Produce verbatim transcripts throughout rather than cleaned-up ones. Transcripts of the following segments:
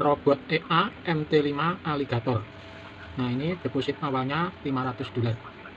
robot E A M T lima Alligator. Nah, ini deposit awalnya lima ratus dolar.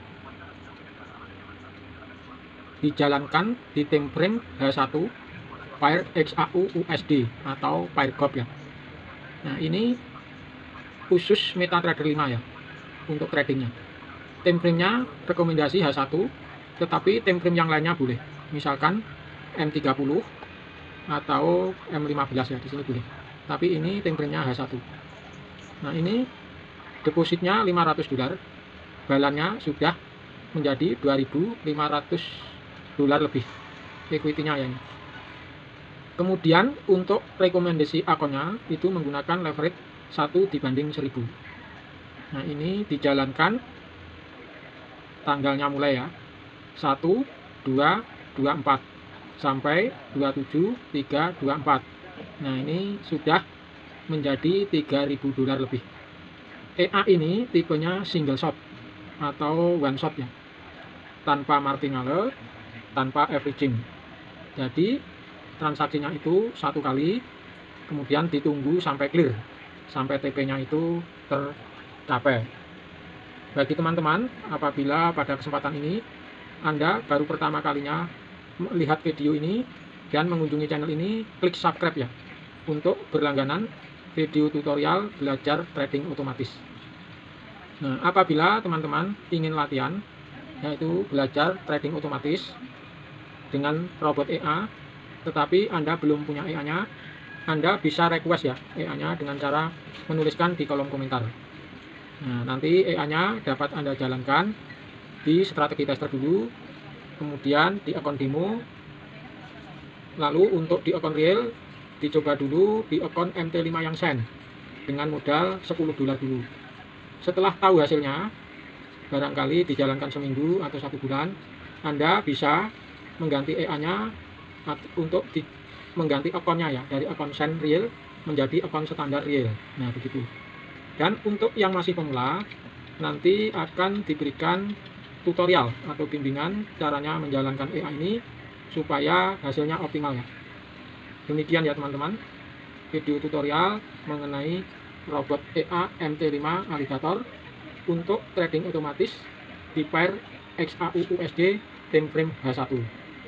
Dijalankan di time frame H satu Pair X A U U S D atau Pair Gop ya. Nah, ini khusus MetaTrader lima ya untuk tradingnya. Time frame-nya rekomendasi H satu, tetapi time frame yang lainnya boleh. Misalkan M tiga puluh atau M lima belas ya, di sini boleh. Tapi ini time frame-nya H satu. Nah, ini depositnya lima ratus dolar. Balannya sudah menjadi dua ribu lima ratus dolar lebih equity-nya ya ini. Kemudian untuk rekomendasi akunnya itu menggunakan leverage satu dibanding seribu. Nah, ini dijalankan tanggalnya mulai ya, satu, dua, dua puluh empat sampai dua puluh tujuh, tiga, dua puluh empat. Nah, ini sudah menjadi tiga ribu dolar lebih. E A ini tipenya single shot atau one shot ya, tanpa martingale, tanpa averaging. Jadi transaksinya itu satu kali, kemudian ditunggu sampai clear, sampai T P-nya itu tercapai. Bagi teman-teman, apabila pada kesempatan ini Anda baru pertama kalinya melihat video ini dan mengunjungi channel ini, klik subscribe ya, untuk berlangganan video tutorial belajar trading otomatis. Nah, apabila teman-teman ingin latihan, yaitu belajar trading otomatis dengan robot E A, tetapi Anda belum punya E A-nya, Anda bisa request ya E A-nya dengan cara menuliskan di kolom komentar. Nah, nanti E A-nya dapat Anda jalankan di strategi tester dulu, kemudian di akun demo, lalu untuk di akun real dicoba dulu di akun M T lima yang send dengan modal sepuluh dolar dulu. Setelah tahu hasilnya, barangkali dijalankan seminggu atau satu bulan, Anda bisa mengganti E A-nya untuk di, mengganti akunnya ya, dari akun send real menjadi akun standar real. Nah, begitu. Dan untuk yang masih pemula, nanti akan diberikan tutorial atau bimbingan caranya menjalankan E A ini supaya hasilnya optimal ya. Demikian ya teman-teman, video tutorial mengenai robot E A M T lima Alligator untuk trading otomatis di pair X A U U S D time frame H satu.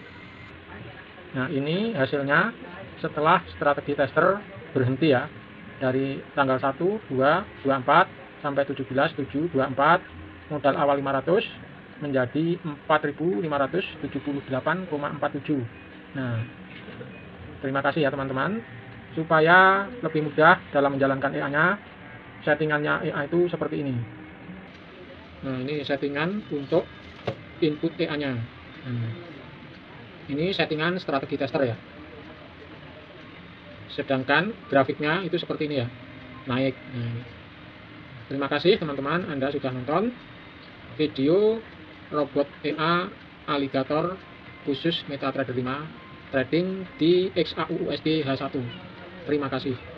Nah, ini hasilnya setelah strategi tester berhenti ya, dari tanggal satu, dua, dua puluh empat sampai tujuh belas, tujuh, dua puluh empat, modal awal lima ratus menjadi empat ribu lima ratus tujuh puluh delapan koma empat tujuh. Nah, terima kasih ya teman-teman. Supaya lebih mudah dalam menjalankan E A-nya, settingannya E A itu seperti ini. Nah, ini settingan untuk input E A-nya. Nah, ini settingan strategi tester ya. Sedangkan grafiknya itu seperti ini ya, naik. Nah, terima kasih teman-teman, Anda sudah nonton video robot E A Alligator khusus MetaTrader lima trading di X A U U S D H satu. Terima kasih.